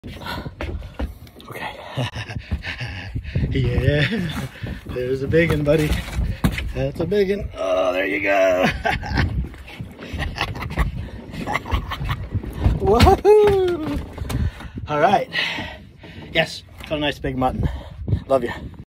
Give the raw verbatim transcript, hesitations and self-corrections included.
Okay. Yeah, there's a big one, buddy. That's a big one. Oh, there you go. Woohoo! All right. Yes, got a nice big mutton. Love you.